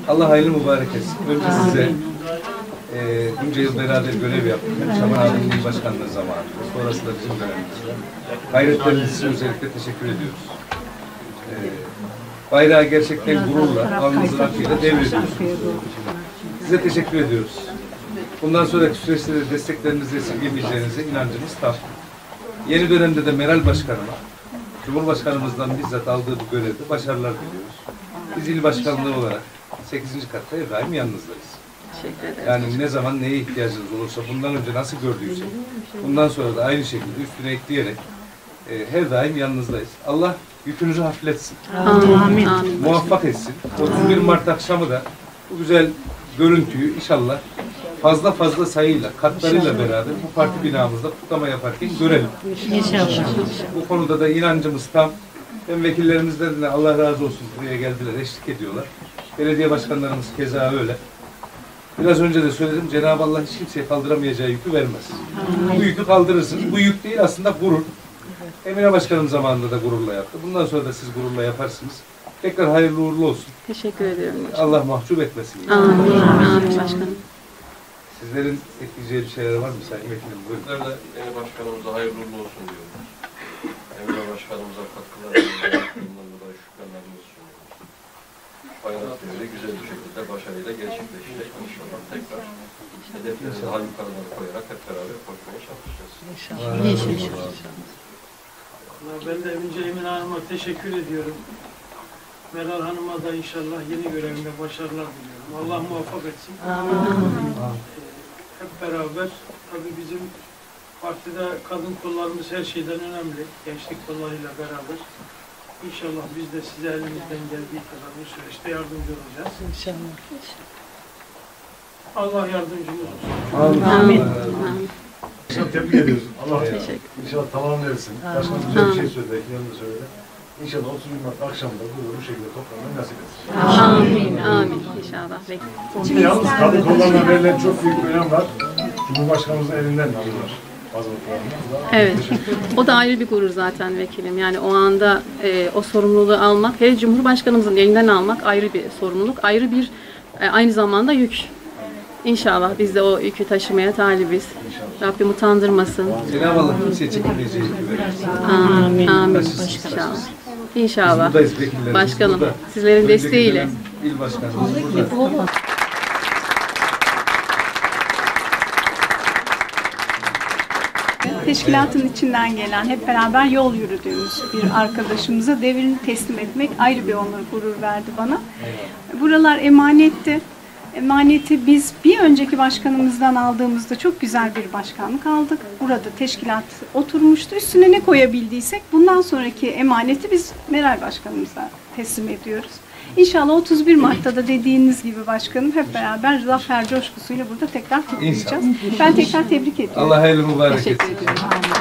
Allah hayırlı mübarek etsin. Önce size bunca yıl beraber görev yaptık. Şaban abinin il başkanlığı zamanında. Sonrasında bizim dönemimizde. Gayretleriniz için özellikle teşekkür ediyoruz. Bayrağı gerçekten gururla, alnınızın akıyla devrediyorsunuz. Size teşekkür ediyoruz. Bundan sonraki süreçte de desteklerinizi esirgemeyeceğinize inancımız tam. Yeni dönemde de Meral Başkanıma, Cumhurbaşkanımızdan bizzat aldığı bu görevde başarılar diliyoruz. Biz il başkanlığı olarak 8. katta her daim yanınızdayız. Yani ne zaman neye ihtiyacınız olursa, bundan önce nasıl gördüysek, bundan sonra da aynı şekilde üstüne ekleyerek her daim yanınızdayız. Allah yükünüzü hafifletsin. Amin. Muvaffak etsin. 31 Mart akşamı da bu güzel görüntüyü inşallah fazla sayıyla, katlarıyla beraber bu parti binamızda kutlama yaparken görelim. İnşallah. Bu konuda da inancımız tam. Hem vekillerimizden de Allah razı olsun buraya geldiler, eşlik ediyorlar. Belediye başkanlarımız keza öyle. Biraz önce de söyledim, Cenab-ı Allah hiç kimseye kaldıramayacağı yükü vermez. Bu yükü kaldırırsınız. Bu yük değil aslında gurur. Emine Başkanım zamanında da gururla yaptı. Bundan sonra da siz gururla yaparsınız. Tekrar hayırlı uğurlu olsun. Teşekkür ediyorum. Allah mahcup etmesin. Amin. Amin başkanım. Sizlerin ekleyeceği bir şeyler var mı Sayın Vekilim? Buyurun. Bizler de Emine Başkanımıza hayırlı uğurlu olsun diyoruz. Emine Başkanımıza katkılarından dolayı şükranlarımızı sunuyoruz. Bayrak devri güzel bir şekilde başarıyla gerçekleşecek. İnşallah tekrar hedefleri daha yukarılara koyarak hep beraber koşmaya çalışacağız. İnşallah. Ben de önce Emine Hanım'a teşekkür ediyorum. Meral Hanım'a da inşallah yeni görevinde başarılar diliyorum. Allah muvaffak etsin. Hep beraber, tabii bizim partide kadın kollarımız her şeyden önemli. Gençlik kollarıyla beraber. İnşallah biz de size elimizden geldiği kadar bu süreçte yardımcı olacağız. İnşallah. Allah yardımcımız olsun. Amin. İnşallah tebrik ediyoruz. Allah inşallah tamamlarsın. Başkanım güzel bir şey söyledi, yanında söyledi. İnşallah 31 Mart akşamda bu şekilde toplanmayı nasip etsin. Amin. Amin. İnşallah. Şimdi yalnız kadın kollarına verilen çok büyük bir önem var. Cumhurbaşkanımızın elinden alıyorlar. Evet. O da ayrı bir gurur zaten vekilim. Yani o anda o sorumluluğu almak, hele Cumhurbaşkanımızın elinden almak ayrı bir sorumluluk, ayrı bir aynı zamanda yük. İnşallah biz de o yükü taşımaya talibiz. Rabbim utandırmasın. Cenab-ı Allah kimseye çekilmeyeceği yükü versin. Amin. Amin. İnşallah. İnşallah. Başkanım, sizlerin desteğiyle. İl başkanımız burada. Teşkilatın içinden gelen, hep beraber yol yürüdüğümüz bir arkadaşımıza devrini teslim etmek ayrı bir onur, gurur verdi bana. Buralar emanetti. Emaneti biz bir önceki başkanımızdan aldığımızda çok güzel bir başkanlık aldık. Burada teşkilat oturmuştu. Üstüne ne koyabildiysek bundan sonraki emaneti biz Meral Başkanımıza teslim ediyoruz. İnşallah 31 Mart'ta da dediğiniz gibi başkanım hep beraber zafer coşkusuyla burada tekrar kutlayacağız. Ben tekrar tebrik ediyorum. Allah hayırlı mübarek etsin. Teşekkür ediyorum.